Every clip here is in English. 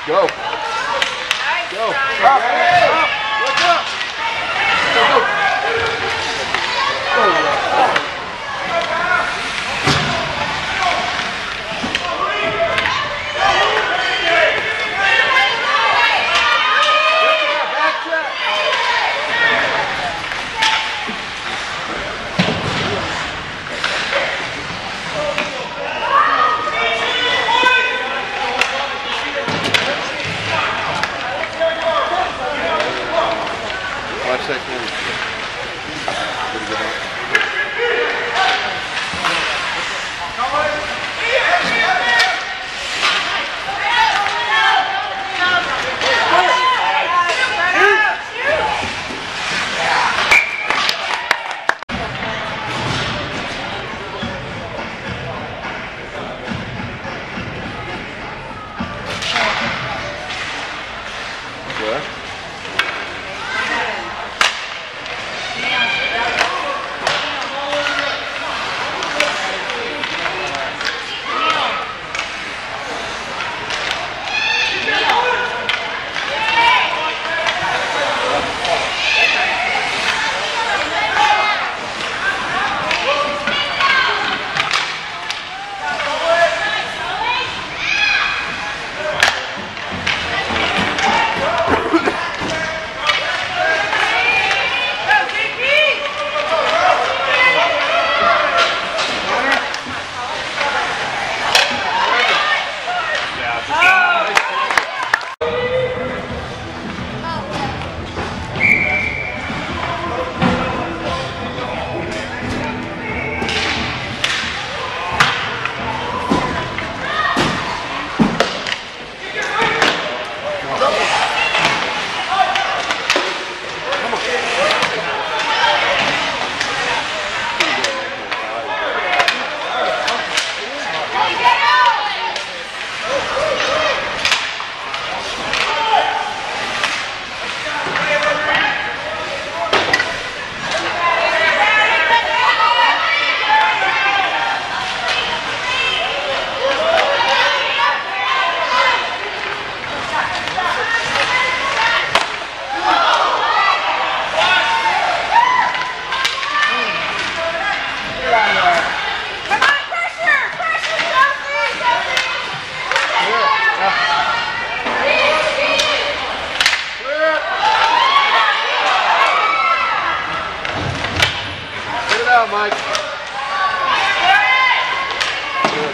Go. Nice, Go. Brian. Up. Up. Look up. Go. Watch that camera. Pretty good one. What? Mike. Good.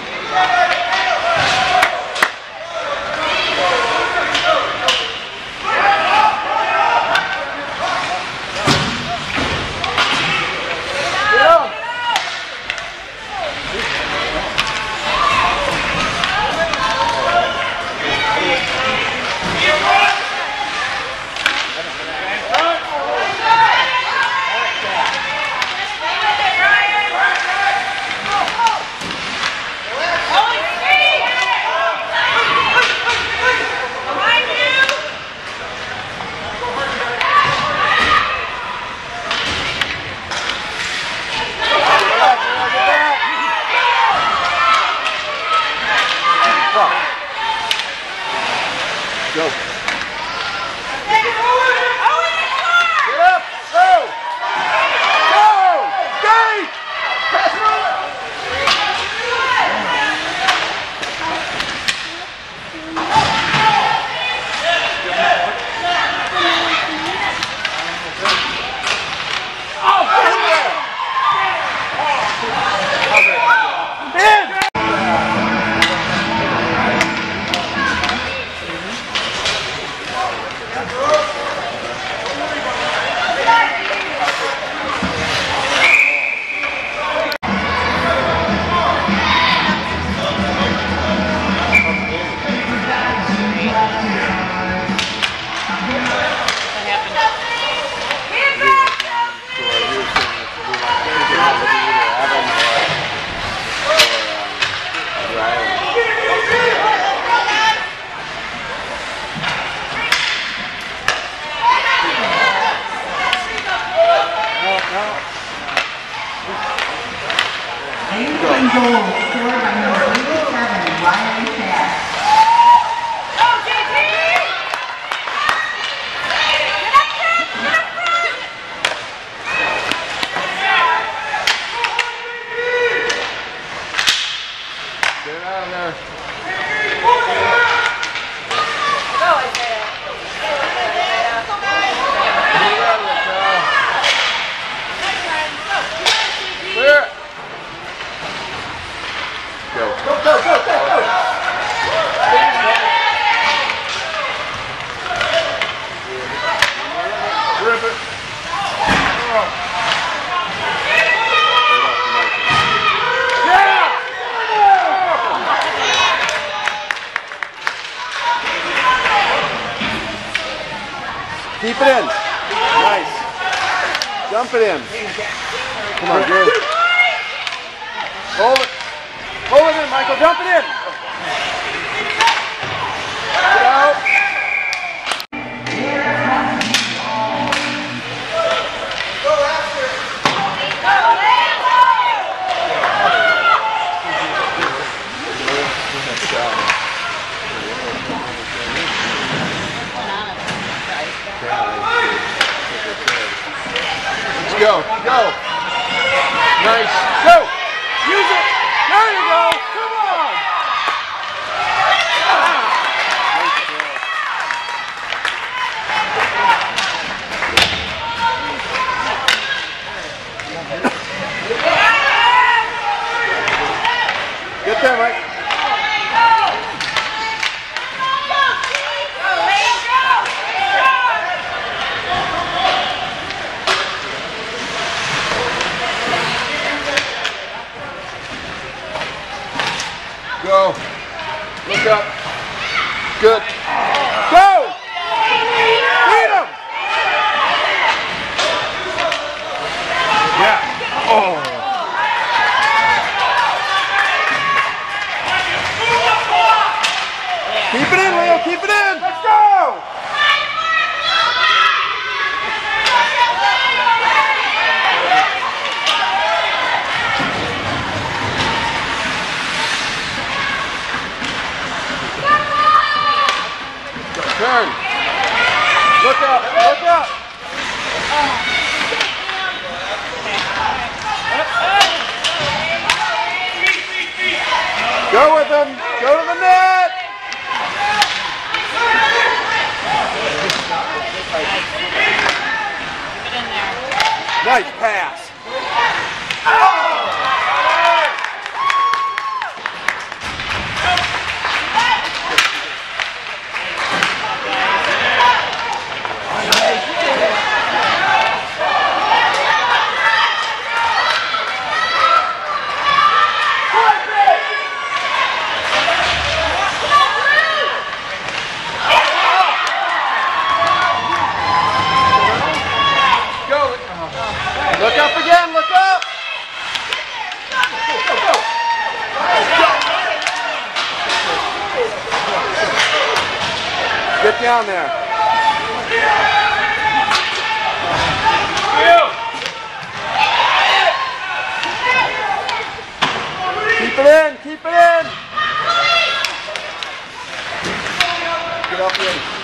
Go. Get up. Go. Go. Dave. Pass it over. there. Go, Isaiah. Clear. Go. Go, go, go, go, go. Rip it. Yeah! Keep it in. Nice. Dump it in. Come on, Drew. Hold it. Hold it in, Michael. Dump it in. Get out. Let's go. Go. Nice. Go. Use it. There you go. Come on. Nice throw. Get there, Mike. Go. Look up. Good. Go! Beat him! Yeah. Oh. Keep it in, Leo. Keep it in. Let's go! Turn. Look up. Look up. Go with him. Go to the net. Nice pass. Look up again, look up! Go, go, go. Get down there. Keep it in, keep it in! Get off the end.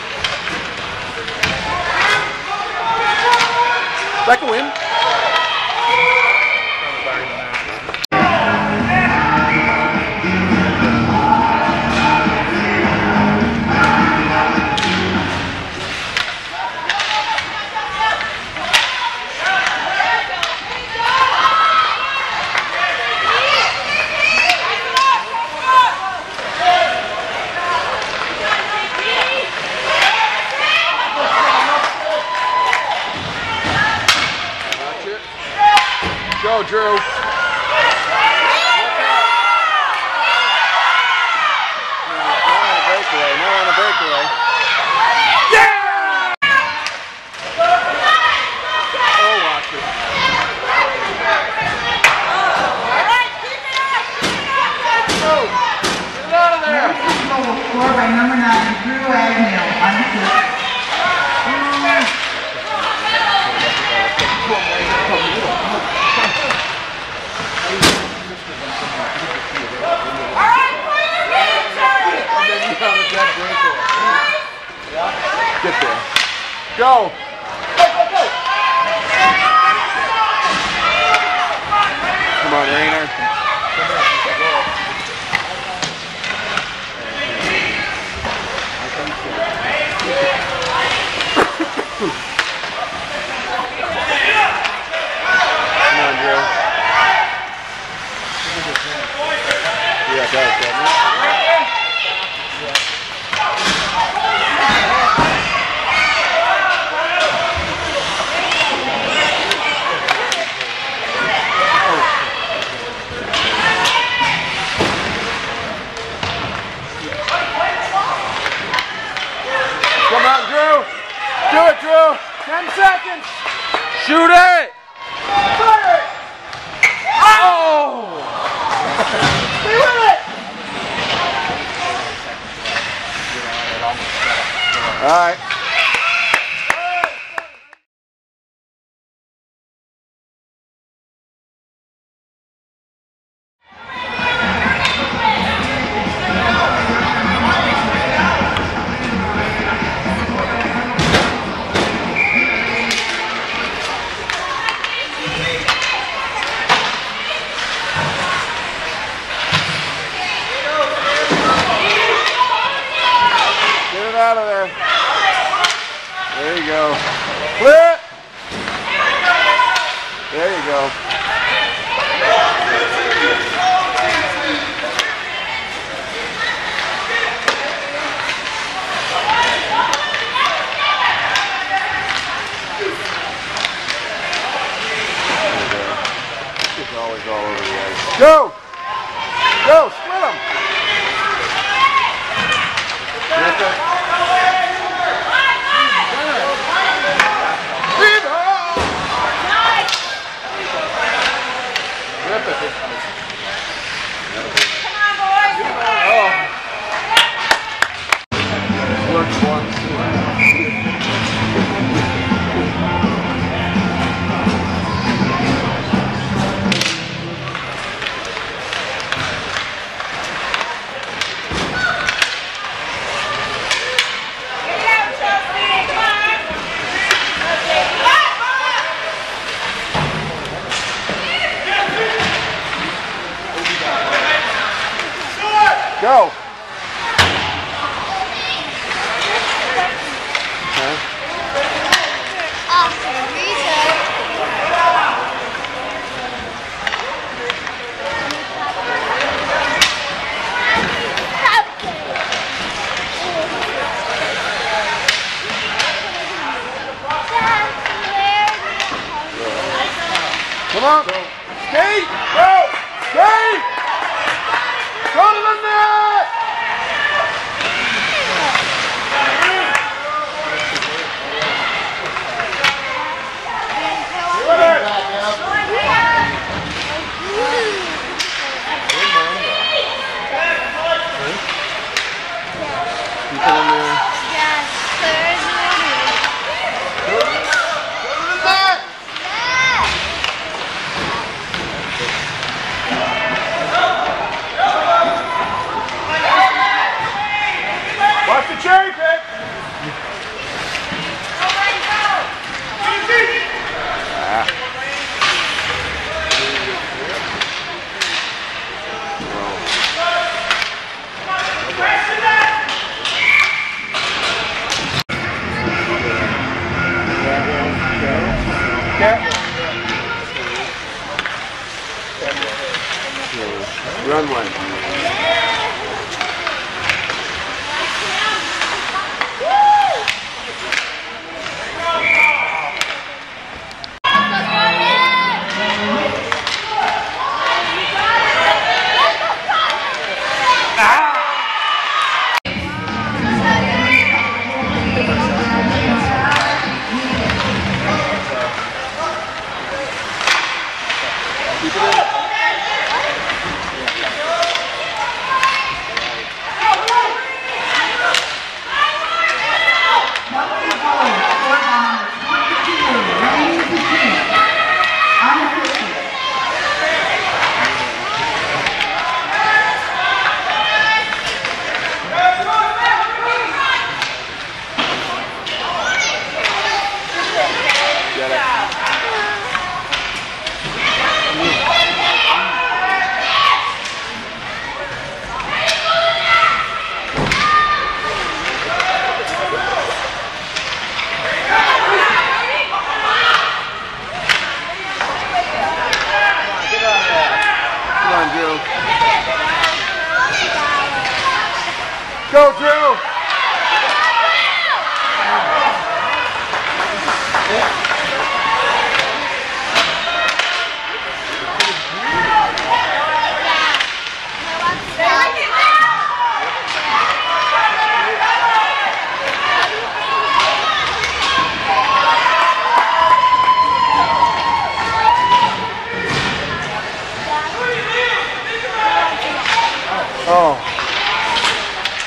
That can win. Go, Drew. No on a breakaway. No on a breakaway. Yeah! Oh, watch it. Go. Get it out of there. Score by number 9, Drew Agnew on the kick. Get there. Go. Go, go, go. Come on, Rainer. 10 seconds. Shoot it! Fire it. Oh! Stay with it. All right. Get it out of there. There you go. Flip. There you go. It's always all over the ice. Go! Go! Split them! Go. Come on. Skate. Go. Skate. Go to the net. Watch the cherry pick. Run one. Go, Drew!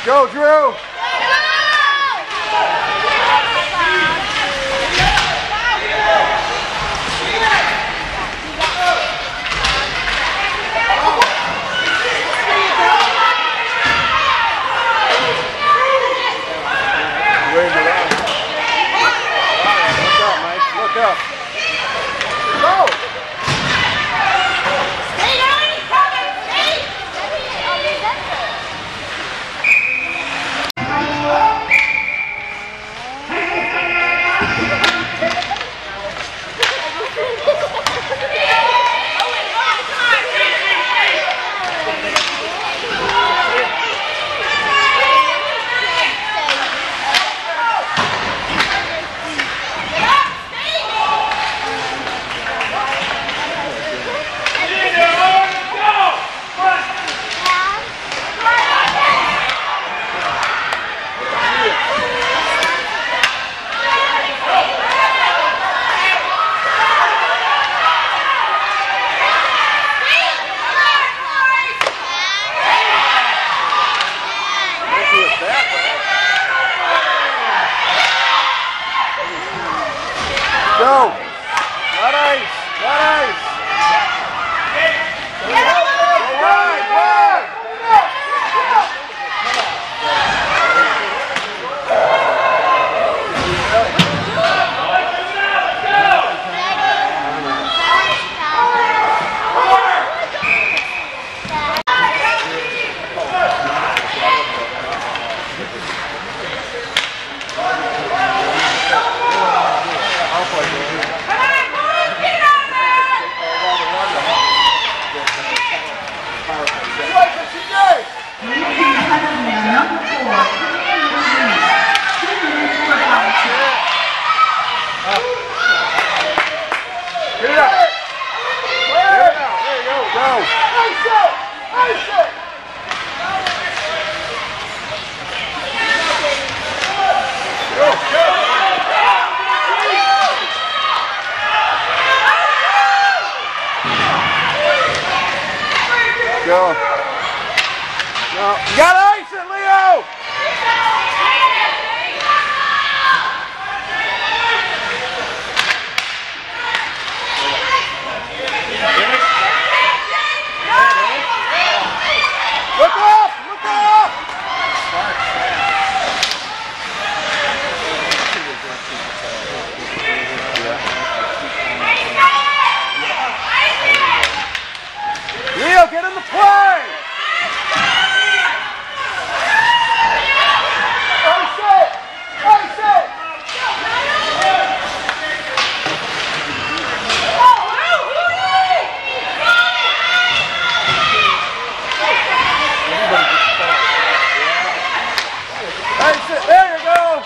Go, Drew! Wave it around. Look up, Mike. Look up. Go! Go! Got ice! Got ice! Go wide! Wide! Go. No. You gotta ice it, Leo! Look up! Look up! Leo, get in the play! Ice it! Ice it! Ice it! There you go!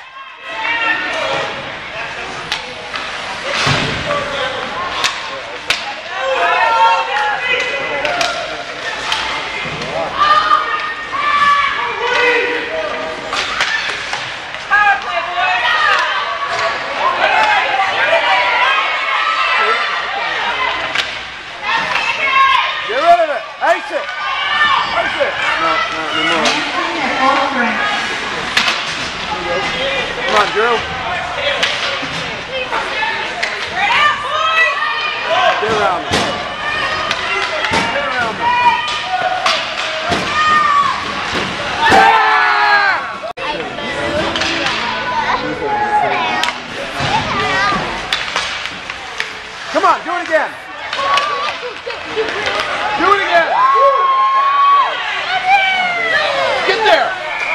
Get rid of it! Ice it! Ice it! No, not anymore. Come on, Drew. Get around them. Get around them. Come on, do it again. Do it again. Get there.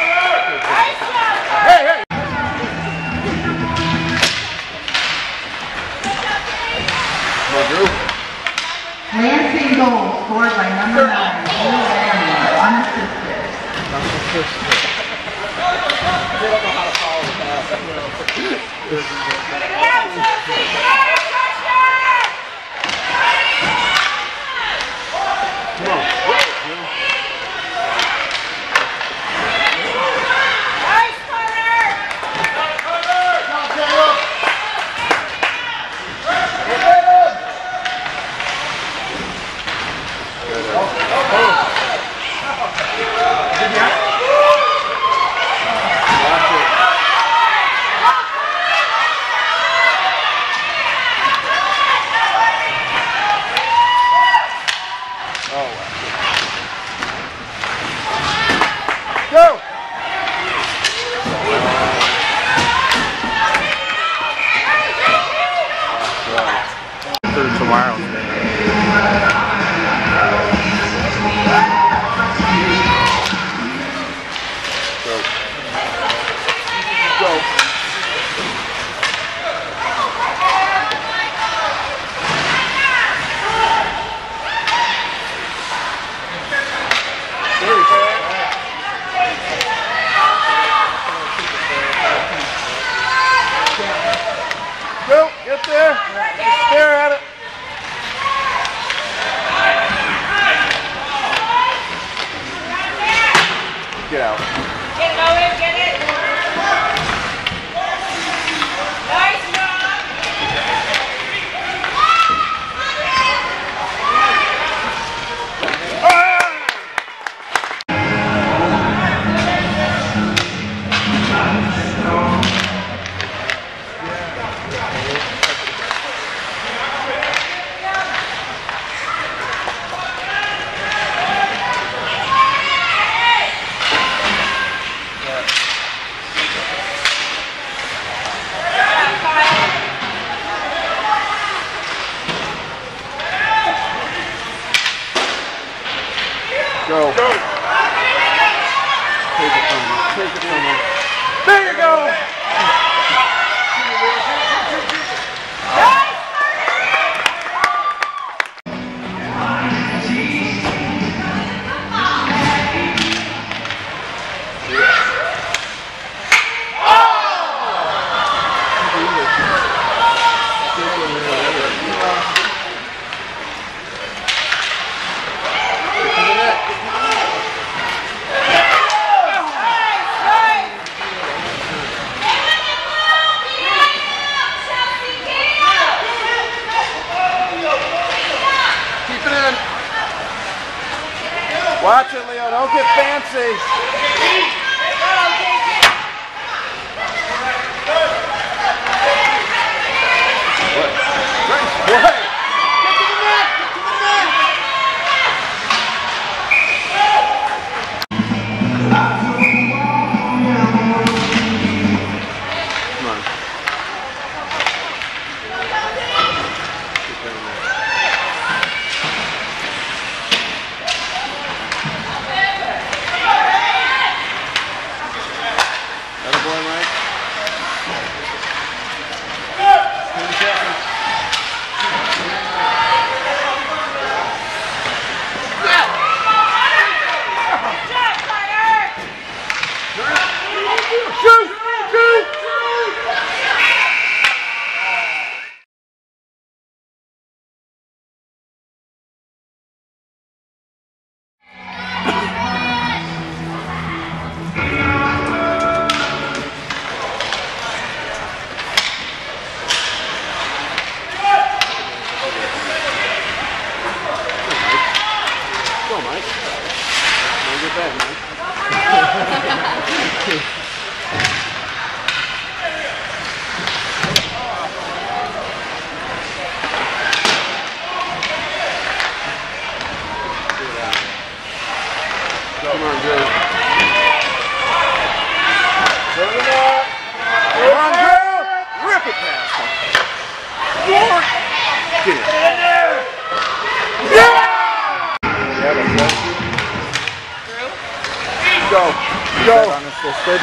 Hey, hey. Come on, Drew. Lansing goal scored by number 9, Drew Agnew, unassisted. They don't know how to follow the pass. Get Owen, get it. Nice job. Go. Go. Take it from him. Take it from him. There you go. Watch it, Leo. Don't get fancy. What? What? Get to the net! Get to the net! Come on. Attaboy, Mike. 10 seconds. Shoot! Shoot! Go, Mike. Don't get that, Mike. Come on, Drew. Come on, Drew. Rip it past him. Get it. Yeah! Yeah, that's it. Go. Go. Unassisted.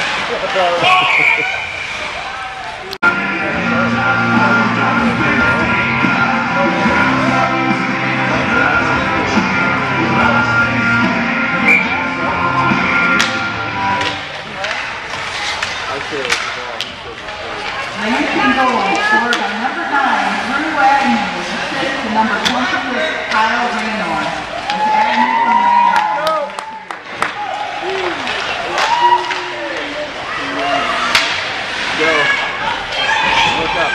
Lansing goal scored by number 9, Drew Agnew, assist to number 26, Kyle Raynor. With Agnew from Raynor. Go. Look up.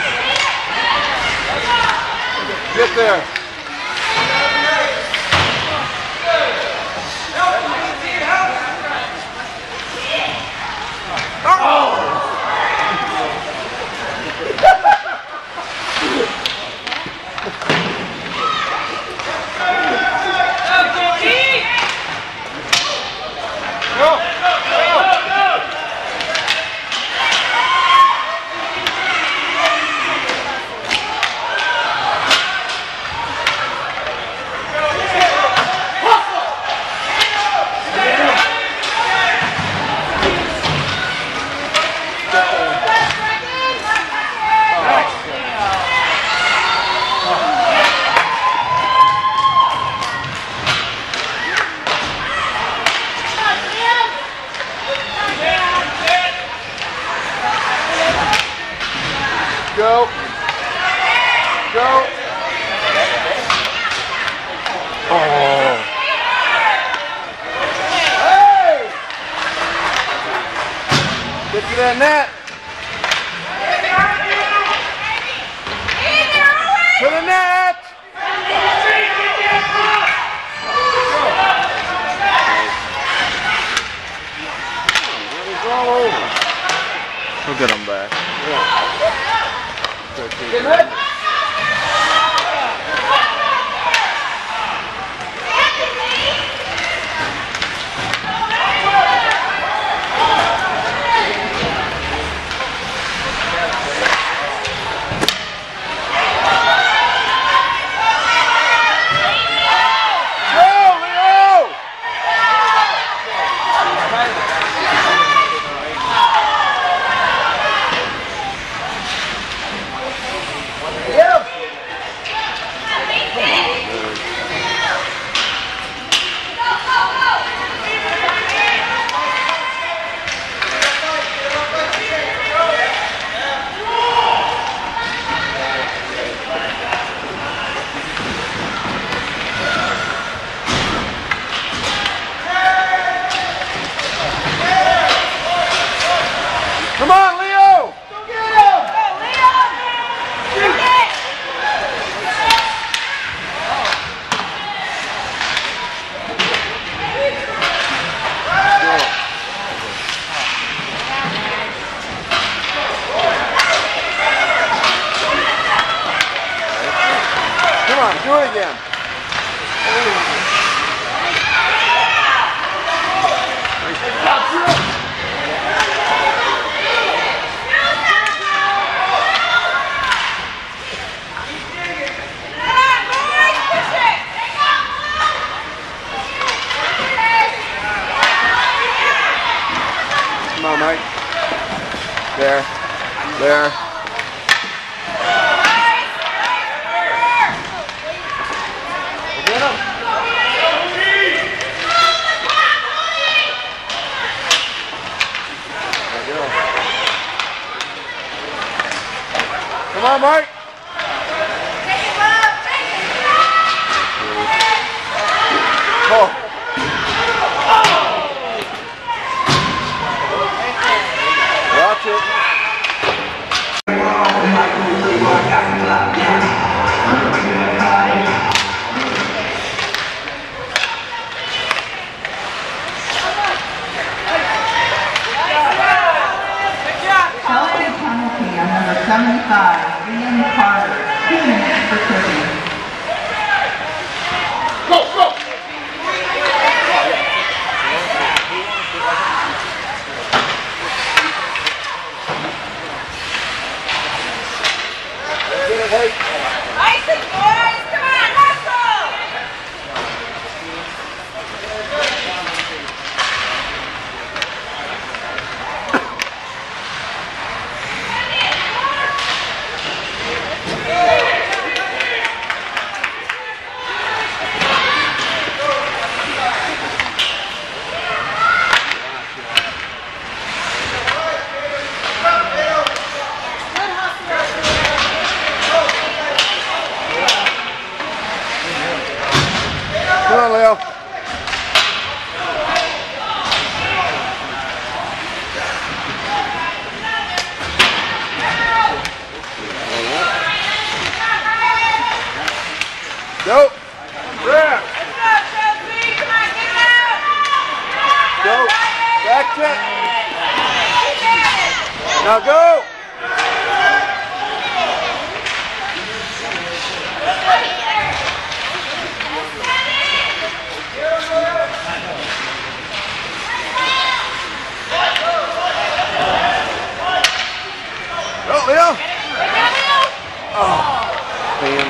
Get there. Go. Go. Oh. Hey! Get to that net. To the net. He's all over. We'll get him back. Get ready. Come on, Leo! Go get him! Go, Leo! Shoot it! Come on, do it again. Come on, Mike. There. There. Get him. Come on, Mike. Oh. Watch it. Celebrate penalty on number 75, Ian Carter, 2 minutes for cooking. Ice it, boys! Come on, hustle! Come on, Leo. Go. There. Let's go, Chelsea! Come on, get it out! Go. Back check. Keep it! Now go. Go, Leo. Oh, man.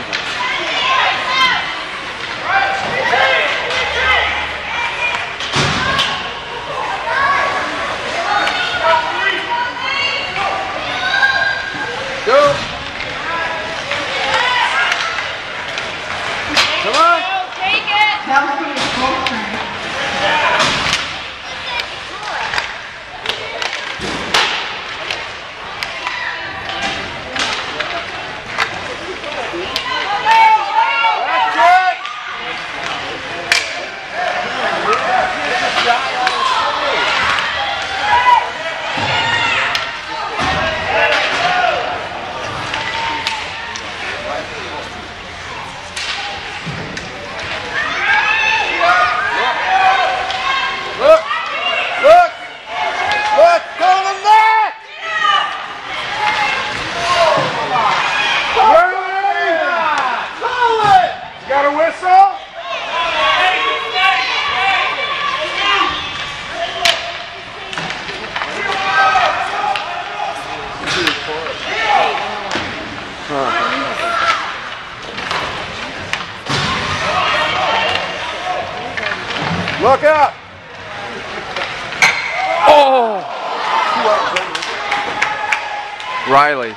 Riley.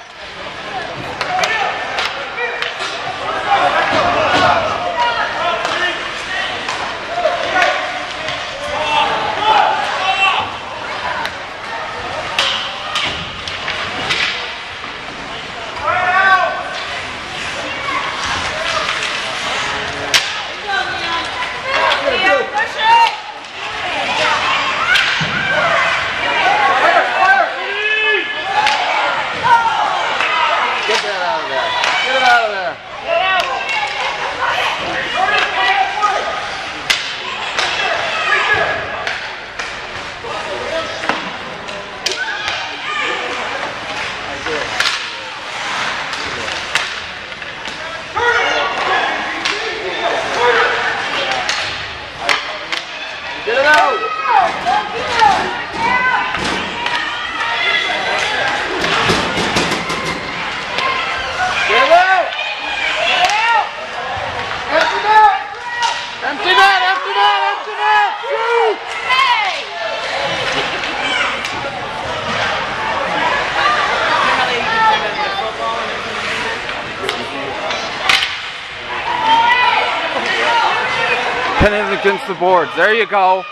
Pin it against the boards. There you go.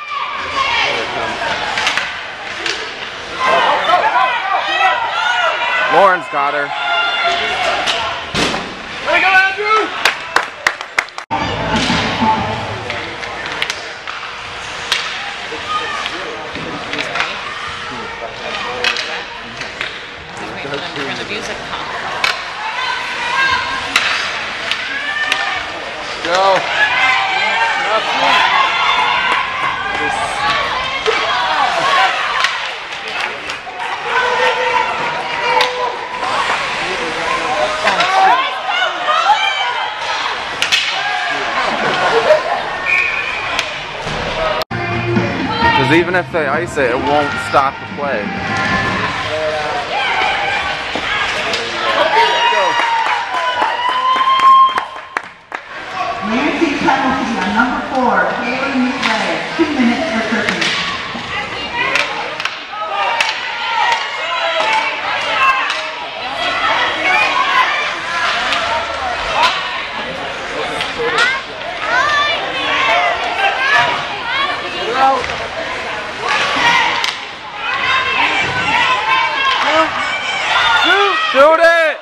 Lauren's got her. There you go, Andrew! For the music. Go. Because even if they ice it, it won't stop the play. Nancy penalty on number 4, Kaylee McVeigh, 2 minutes for cooking. Shoot it!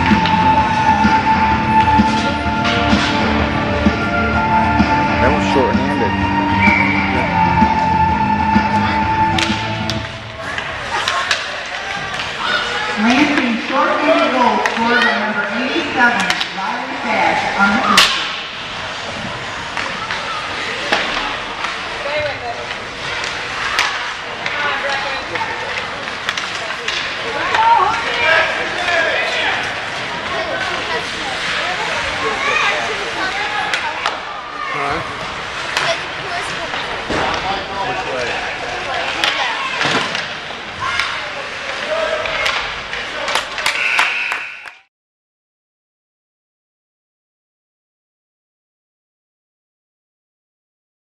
That was short.